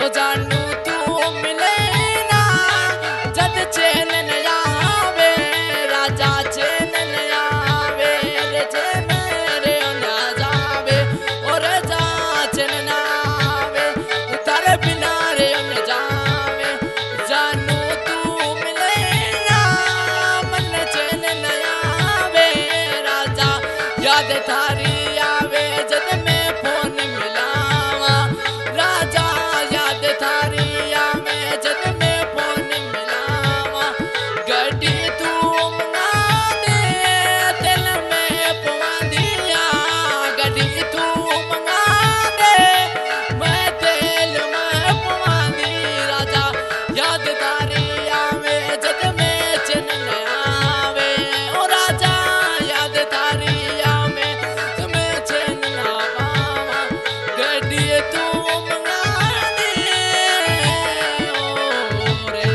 जानू तू मिले ना जद चैन न आवे राजा चैन न आवे रे चैन रे न जावे और जा चैन न आवे तारे बिना रे न जावे जानू तू मिले ना मन चैन न आवे राजा याद थारी आवे जद मैं फोन मिलावा राजा याद थारी आवे जद मैं फोन मिलावा गड्डी तू मंगा दे दिल में पवा दिया गड्डी तू मंगा दे मैं दिल में पवा दी राजा याद थारी आवे जद मैं चैन न आवे ओ राजा याद थारी आवे जद मैं चैन न पावा गड्डी तू मंगा दे ओ रे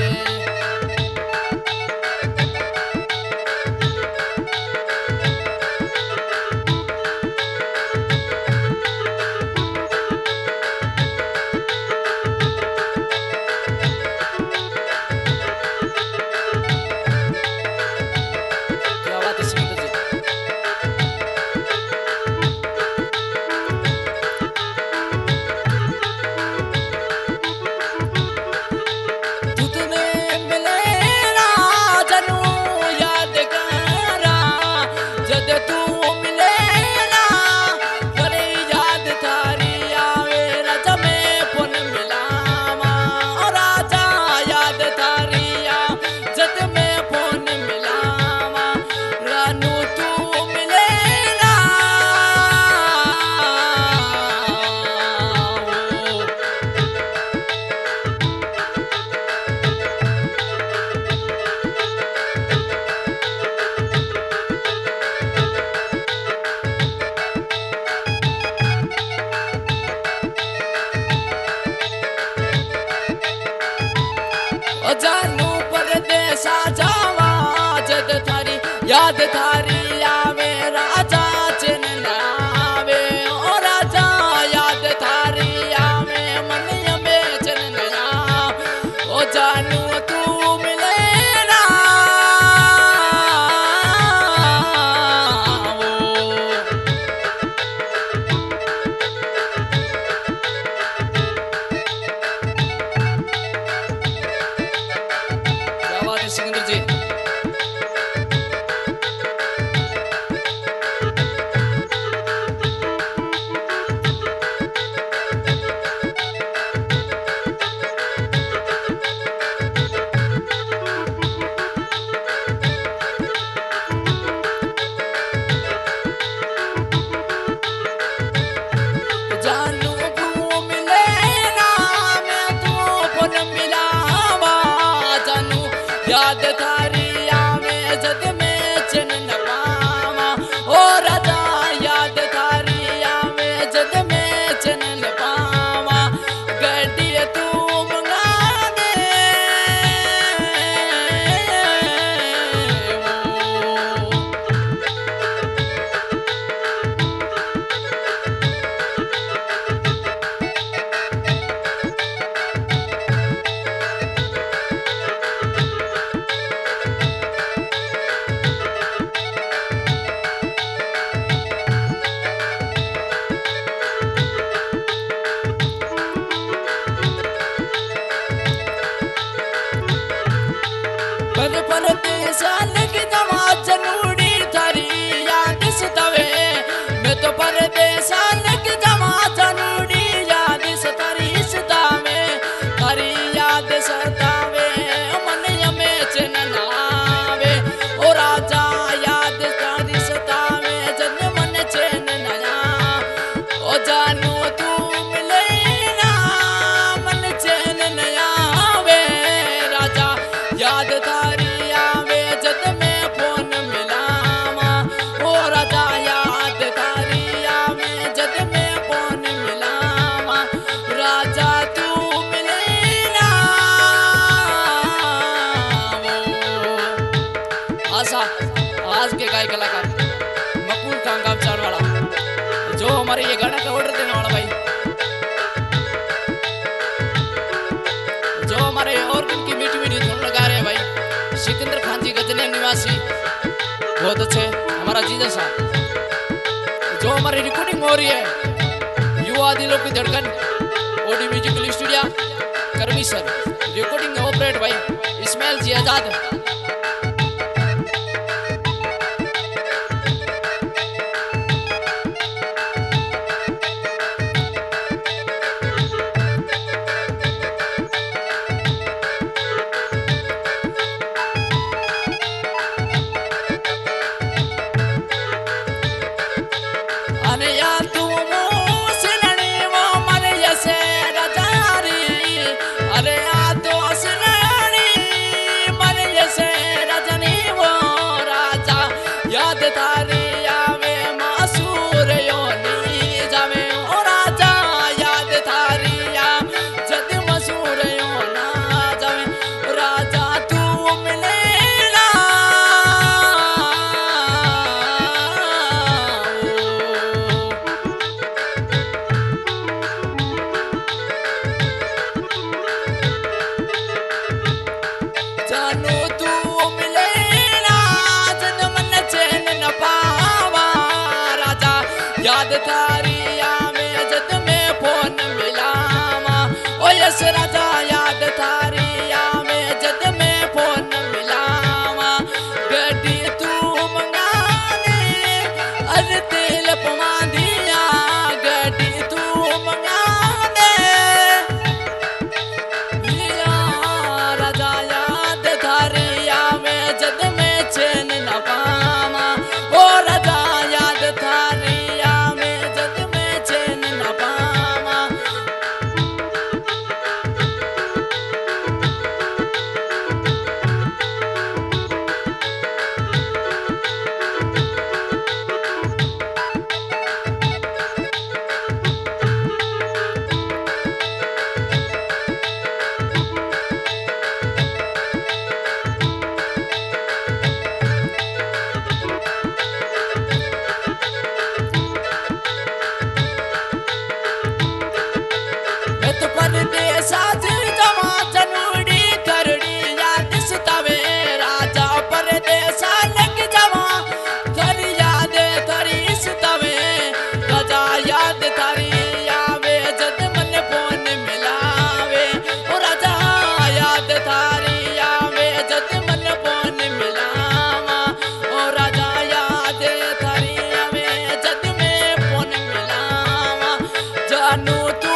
क्या बात है सिंगर जी तुतने मिले ना जानू याद करा जद तू मिले ना करे याद थारी आवे राजा मैं फोन मिलावा ओ राजा याद थारी आ जद मैं फोन मिलावा रानू तू मिले ना ओ जानू परदेसा जावा जद थारी याद थारी आवे राजा चैन न आवे ओ राजा याद थारी आवे मन में चैन न आवे ओ जानू तू मिले ना क्या बात है सिकंदर जी जानू तू मिले ना मैं तू फोन मिलावा जानू याद थारी आवे जद मैं चैन न पावा ओ राजा याद थारी आवे जद मैं चैन न पावा गड्डी तू मंगा दे परदेसा लग जवा जनूड़ी थारी याद सतावे मैं तो परदेसा लग जवा जनूड़ी याद सतारी सतावे थारी याद सतावे मन में चैन न आवे ओ राजा याद थारी सतावे जद मन चैन न आवे ओ जानू तू मिले ना मन चैन न आवे राजा याद थारी आवे जद मैं फोन मिलावा ओ राजा याद थारी आवे जद हमारे और की मीठी मीठी धुन लगा रहे हैं भाई सिकंदर खान जी गजनी निवासी, बहुत अच्छे हमारा जीजा साहब। जो हमारी रिकॉर्डिंग हो रही है युवा दिलों की धड़कन ऑडियो म्यूजिकल स्टूडियो करमी सर, रिकॉर्डिंग ऑपरेट भाई इस्माइल जी आजाद। जानू तू